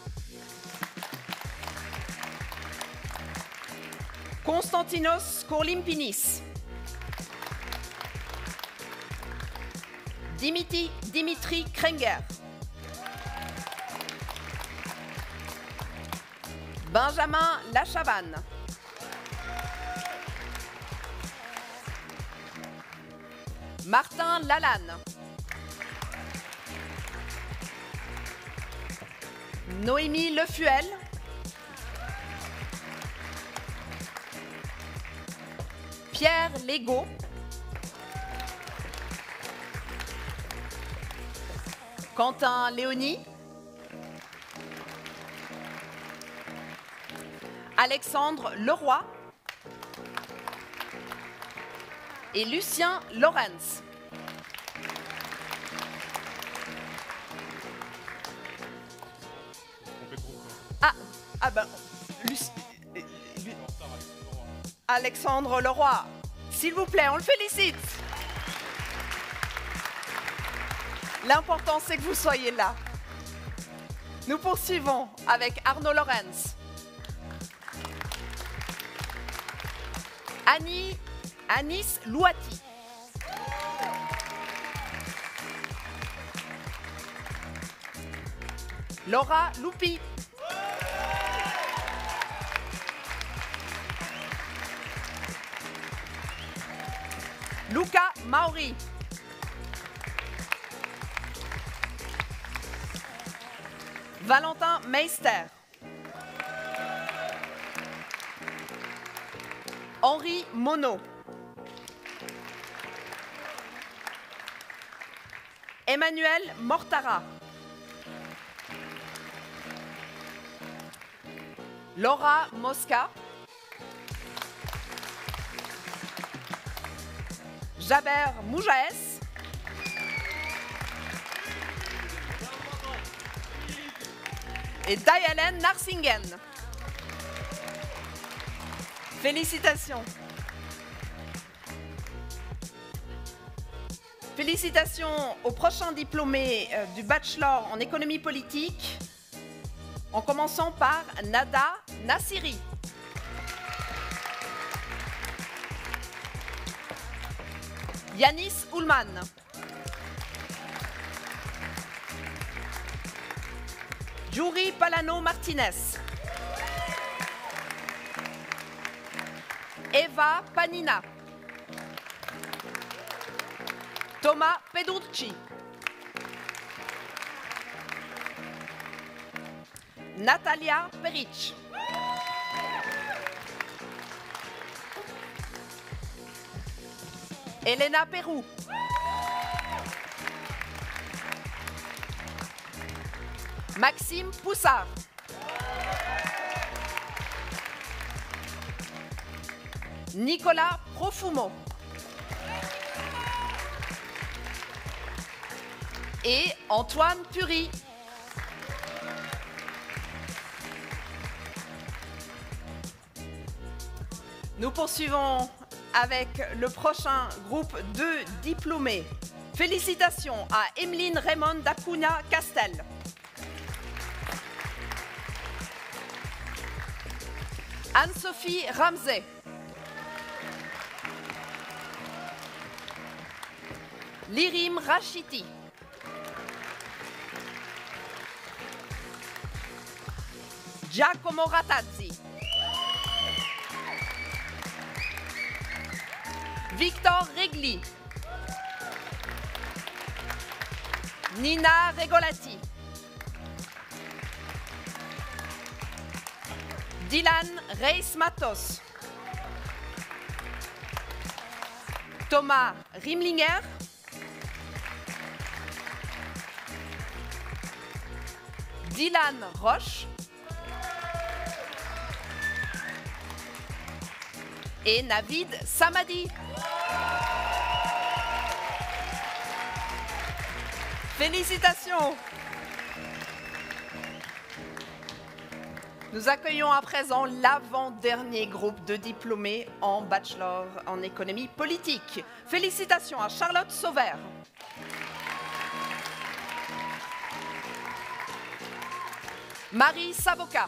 Konstantinos Kourlimpinis, Dimitri Krenger, Benjamin Lachavanne, Martin Lalanne, Noémie Lefuel, Pierre Legault, Quentin Léonie, Alexandre Leroy et Lucien Lorenz. Ah ben, Alexandre Leroy, s'il vous plaît, on le félicite. L'important, c'est que vous soyez là. Nous poursuivons avec Arnaud Lorenz, Anis Louati. Laura Loupi. Luca Mauri. Valentin Meister. Henri Monod. Emmanuel Mortara. Laura Mosca. Jaber Moujaes. Et Dayalen Narsingen. Félicitations. Félicitations aux prochains diplômés du bachelor en économie politique, en commençant par Nada Nassiri. Yanis Ullman. Yuri Palano Martinez. Eva Panina. Thomas Pedrucci. Natalia Peric. Elena Perrou. Maxime Poussard. Nicolas Profumo. Et Antoine Pury. Nous poursuivons avec le prochain groupe de diplômés. Félicitations à Emeline Raymond d'Acuna Castel. Anne-Sophie Ramsey. Lirim Rachiti. Giacomo Ratazzi. Victor Regli. Nina Regolati. Dylan Reis Matos. Thomas Rimlinger. Dylan Roche. Et Navid Samadi. Félicitations! Nous accueillons à présent l'avant-dernier groupe de diplômés en bachelor en économie politique. Félicitations à Charlotte Sauvert. Marie Savoca.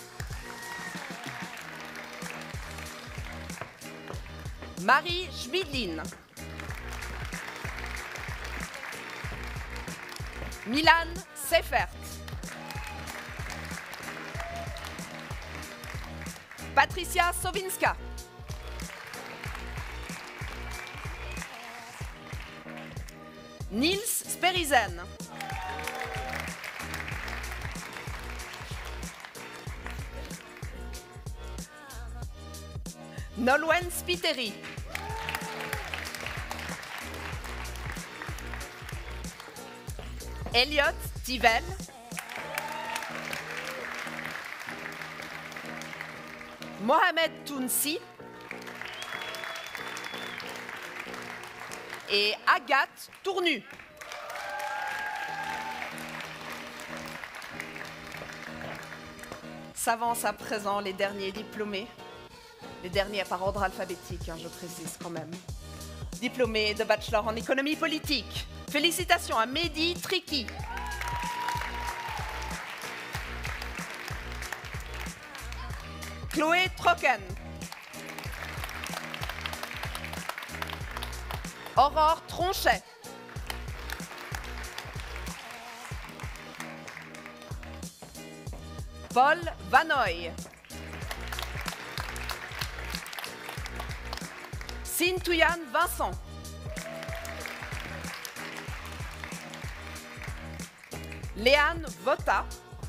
Marie Schmidlin. Milan Seifert. Patricia Sovinska. Niels Sperizen. Nolwenn Spiteri. Elliot Tivel. Mohamed Tounsi. Et Agathe Tournu. S'avancent à présent les derniers diplômés. Les derniers par ordre alphabétique, je précise quand même. Diplômés de bachelor en économie politique. Félicitations à Mehdi Triki. Chloé Trocken. Aurore Tronchet. Paul Vanoy. Cintouyan Vincent. Léane Vota.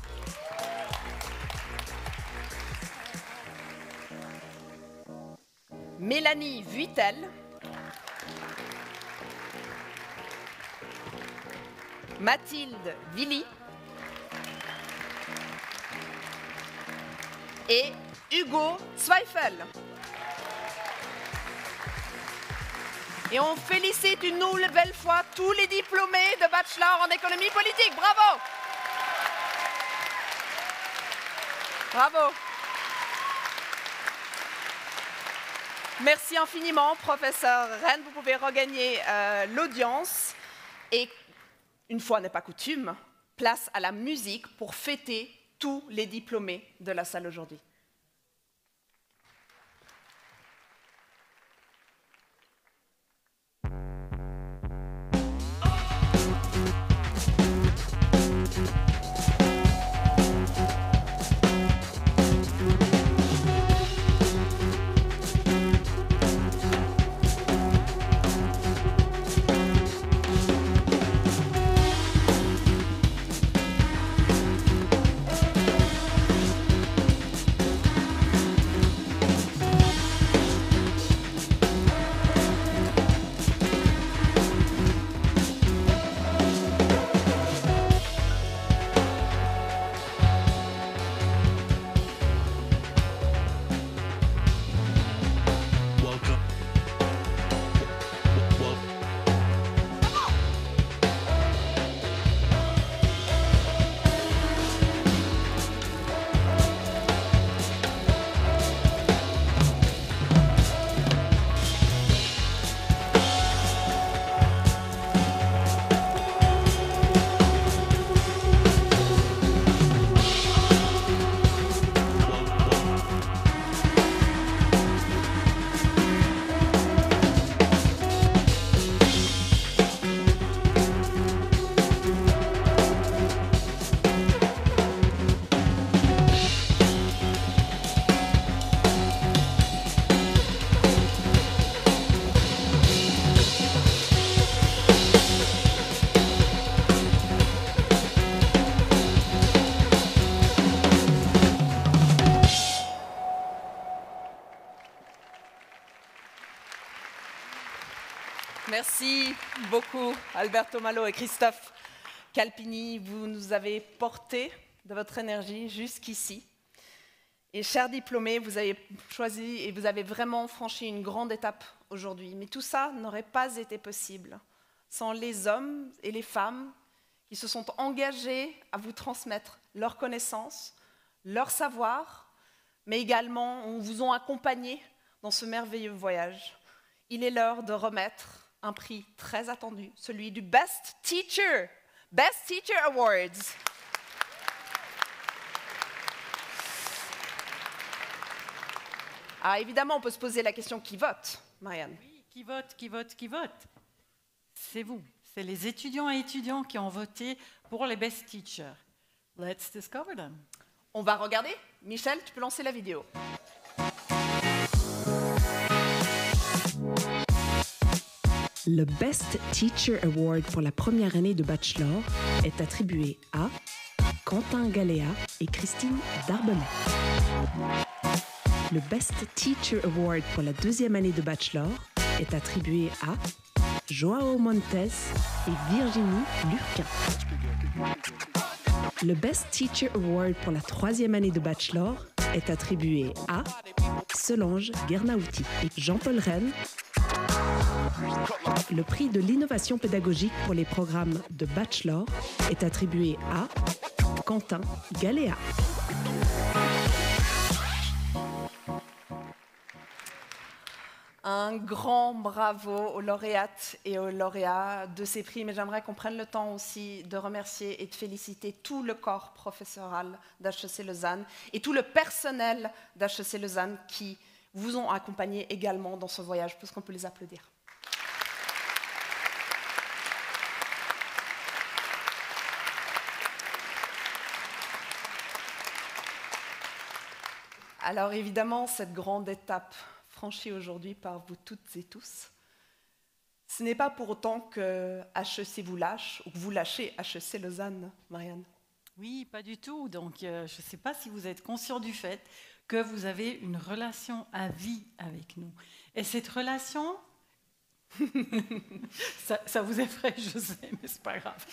Mélanie Vuittel. Mathilde Villy. Et Hugo Zweifel. Et on félicite une nouvelle fois tous les diplômés de bachelor en économie politique. Bravo! Bravo! Merci infiniment, professeur Rennes. Vous pouvez regagner l'audience. Et une fois n'est pas coutume, place à la musique pour fêter tous les diplômés de la salle aujourd'hui. Merci beaucoup, Alberto Malo et Christophe Calpini. Vous nous avez porté de votre énergie jusqu'ici. Et chers diplômés, vous avez choisi et vous avez vraiment franchi une grande étape aujourd'hui. Mais tout ça n'aurait pas été possible sans les hommes et les femmes qui se sont engagés à vous transmettre leurs connaissances, leur savoir, mais également vous ont accompagné dans ce merveilleux voyage. Il est l'heure de remettre un prix très attendu, celui du Best Teacher Awards. Ah, évidemment, on peut se poser la question qui vote, Marianne? Oui, qui vote? C'est vous. C'est les étudiants et étudiantes qui ont voté pour les Best Teachers. Let's discover them. On va regarder. Michel, tu peux lancer la vidéo. Le Best Teacher Award pour la première année de Bachelor est attribué à Quentin Galéa et Christine Darbonnet. Le Best Teacher Award pour la deuxième année de Bachelor est attribué à Joao Montes et Virginie Lurquin. Le Best Teacher Award pour la troisième année de Bachelor est attribué à Solange Guernaouti et Jean-Paul Rennes. Le prix de l'innovation pédagogique pour les programmes de Bachelor est attribué à Quentin Galéa. Un grand bravo aux lauréates et aux lauréats de ces prix, mais j'aimerais qu'on prenne le temps aussi de remercier et de féliciter tout le corps professoral d'HEC Lausanne et tout le personnel d'HEC Lausanne qui vous ont accompagné également dans ce voyage. Est-ce qu'on peut les applaudir? Alors évidemment, cette grande étape franchie aujourd'hui par vous toutes et tous, ce n'est pas pour autant que HEC vous lâche ou que vous lâchez HEC Lausanne, Marianne. Oui, pas du tout. Donc, je ne sais pas si vous êtes conscient du fait que vous avez une relation à vie avec nous. Et cette relation, ça vous effraie, je sais, mais ce n'est pas grave.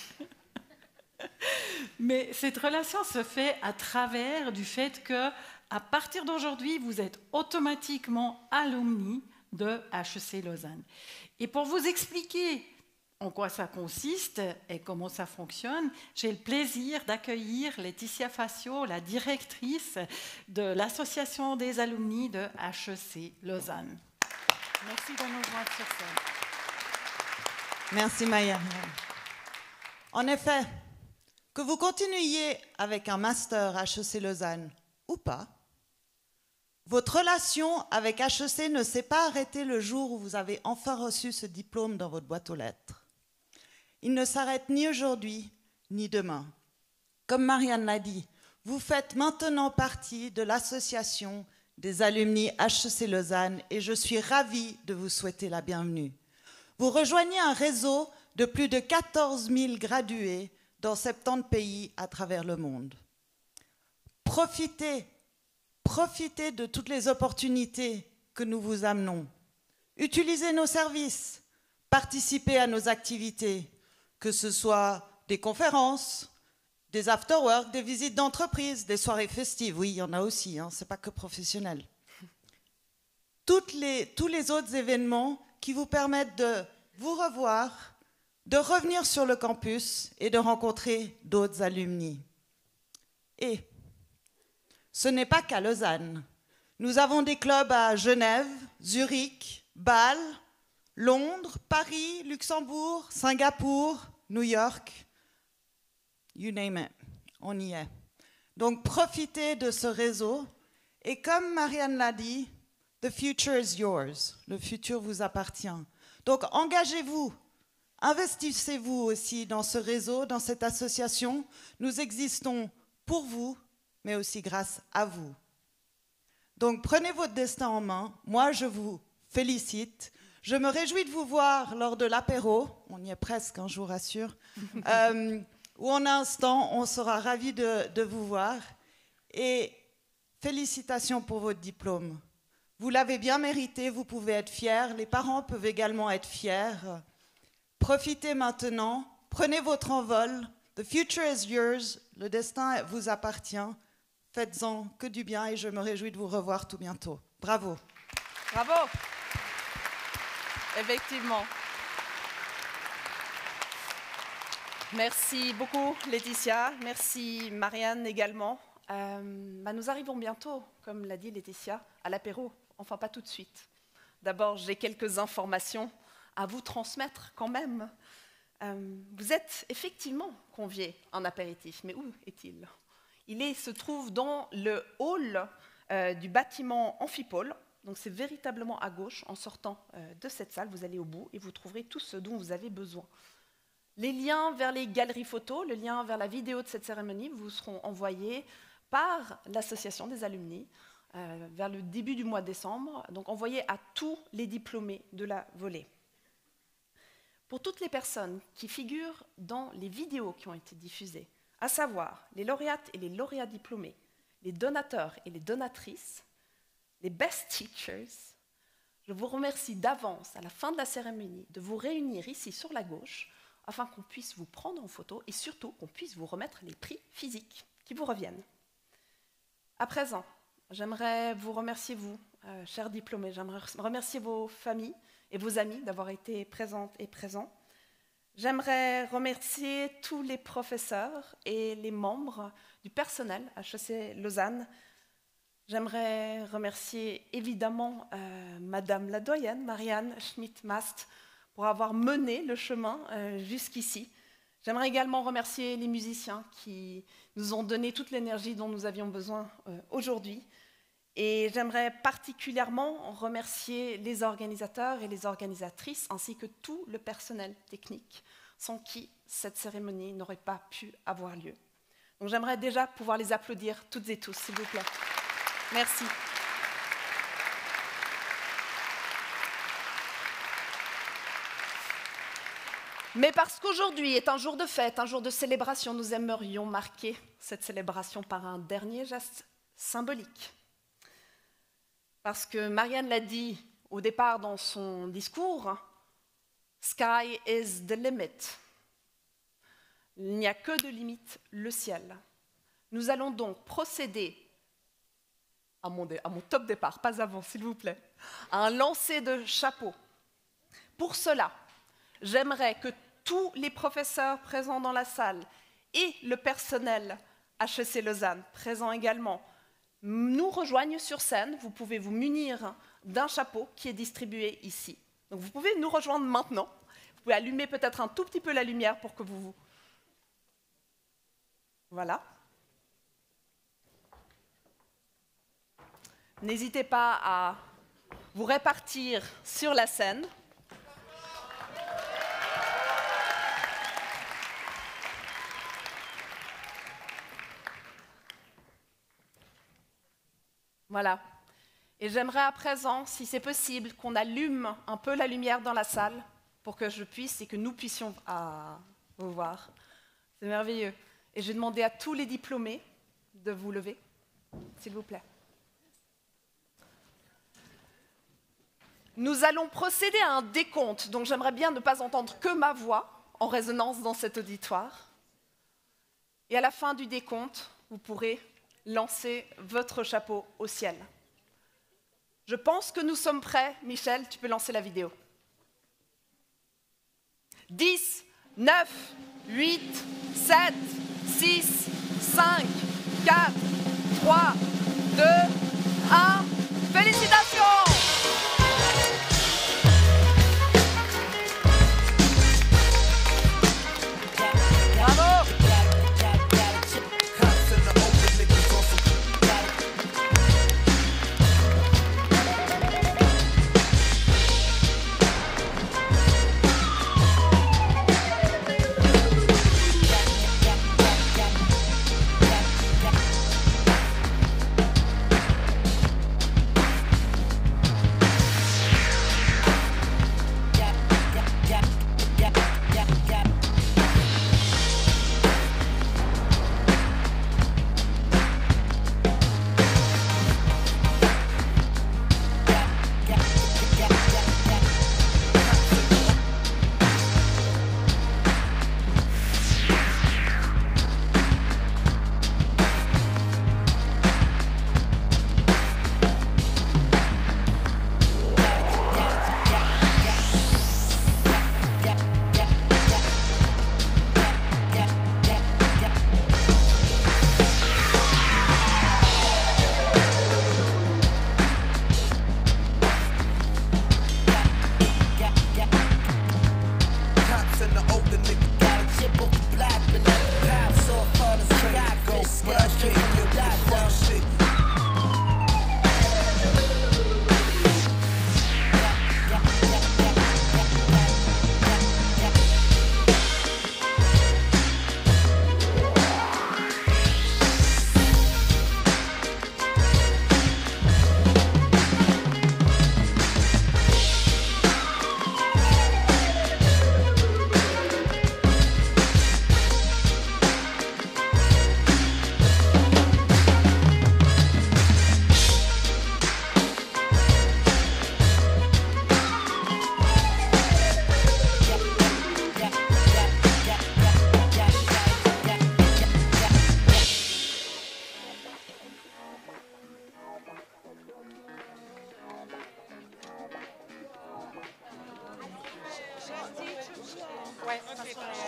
Mais cette relation se fait à travers du fait que, à partir d'aujourd'hui, vous êtes automatiquement alumni de HEC Lausanne. Et pour vous expliquer en quoi ça consiste et comment ça fonctionne, j'ai le plaisir d'accueillir Laetitia Facio, la directrice de l'association des alumni de HEC Lausanne. Merci de nous joindre sur scène. Merci Maya. En effet, que vous continuiez avec un master HEC Lausanne ou pas, votre relation avec HEC ne s'est pas arrêtée le jour où vous avez enfin reçu ce diplôme dans votre boîte aux lettres. Il ne s'arrête ni aujourd'hui, ni demain. Comme Marianne l'a dit, vous faites maintenant partie de l'association des alumni HEC Lausanne et je suis ravie de vous souhaiter la bienvenue. Vous rejoignez un réseau de plus de 14 000 gradués dans 70 pays à travers le monde. Profitez de toutes les opportunités que nous vous amenons. Utilisez nos services, participez à nos activités, que ce soit des conférences, des after-work, des visites d'entreprise, des soirées festives. Oui, il y en a aussi, hein, ce n'est pas que professionnel. Tous les autres événements qui vous permettent de vous revoir, de revenir sur le campus et de rencontrer d'autres alumni. Et ce n'est pas qu'à Lausanne. Nous avons des clubs à Genève, Zurich, Bâle, Londres, Paris, Luxembourg, Singapour, New York. You name it, on y est. Donc profitez de ce réseau. Et comme Marianne l'a dit, the future is yours. Le futur vous appartient. Donc engagez-vous. Investissez-vous aussi dans ce réseau, dans cette association. Nous existons pour vous, mais aussi grâce à vous. Donc prenez votre destin en main. Moi, je vous félicite. Je me réjouis de vous voir lors de l'apéro. On y est presque, hein, je vous rassure. Où en un instant, on sera ravis de vous voir. Et félicitations pour votre diplôme. Vous l'avez bien mérité, vous pouvez être fiers. Les parents peuvent également être fiers. Profitez maintenant, prenez votre envol. The future is yours. Le destin vous appartient. Faites-en que du bien et je me réjouis de vous revoir tout bientôt. Bravo. Bravo. Effectivement. Merci beaucoup, Laetitia. Merci, Marianne, également. Nous arrivons bientôt, comme l'a dit Laetitia, à l'apéro. Enfin, pas tout de suite. D'abord, j'ai quelques informations à vous transmettre quand même. Vous êtes effectivement conviés en apéritif, mais où est-il ? Il se trouve dans le hall du bâtiment Amphipôle. Donc c'est véritablement à gauche. En sortant de cette salle, vous allez au bout et vous trouverez tout ce dont vous avez besoin. Les liens vers les galeries photos, le lien vers la vidéo de cette cérémonie vous seront envoyés par l'association des alumni vers le début du mois de décembre, donc envoyés à tous les diplômés de la volée. Pour toutes les personnes qui figurent dans les vidéos qui ont été diffusées, à savoir les lauréates et les lauréats diplômés, les donateurs et les donatrices, les best teachers, je vous remercie d'avance, à la fin de la cérémonie, de vous réunir ici sur la gauche afin qu'on puisse vous prendre en photo et surtout qu'on puisse vous remettre les prix physiques qui vous reviennent. À présent, j'aimerais vous remercier, vous, chers diplômés, j'aimerais remercier vos familles et vos amis d'avoir été présentes et présents. J'aimerais remercier tous les professeurs et les membres du personnel HEC Lausanne. J'aimerais remercier évidemment Madame la doyenne, Marianne Schmidt-Mast, pour avoir mené le chemin jusqu'ici. J'aimerais également remercier les musiciens qui nous ont donné toute l'énergie dont nous avions besoin aujourd'hui. Et j'aimerais particulièrement remercier les organisateurs et les organisatrices, ainsi que tout le personnel technique, sans qui cette cérémonie n'aurait pas pu avoir lieu. Donc j'aimerais déjà pouvoir les applaudir toutes et tous, s'il vous plaît. Merci. Mais parce qu'aujourd'hui est un jour de fête, un jour de célébration, nous aimerions marquer cette célébration par un dernier geste symbolique. Parce que Marianne l'a dit au départ dans son discours, « Sky is the limit ». Il n'y a que de limite, le ciel. Nous allons donc procéder à mon top départ, pas avant s'il vous plaît, à un lancer de chapeau. Pour cela, j'aimerais que tous les professeurs présents dans la salle et le personnel HEC Lausanne présent également nous rejoignent sur scène. Vous pouvez vous munir d'un chapeau qui est distribué ici. Donc vous pouvez nous rejoindre maintenant. Vous pouvez allumer peut-être un tout petit peu la lumière pour que vous... Voilà. N'hésitez pas à vous répartir sur la scène. Voilà. Et j'aimerais à présent, si c'est possible, qu'on allume un peu la lumière dans la salle pour que je puisse et que nous puissions vous voir. C'est merveilleux. Et je vais demander à tous les diplômés de vous lever, s'il vous plaît. Nous allons procéder à un décompte, donc j'aimerais bien ne pas entendre que ma voix en résonance dans cet auditoire. Et à la fin du décompte, vous pourrez lancer votre chapeau au ciel. Je pense que nous sommes prêts. Michel, tu peux lancer la vidéo. 10, 9, 8, 7, 6, 5, 4, 3, 2, 1. Félicitations! Ouais,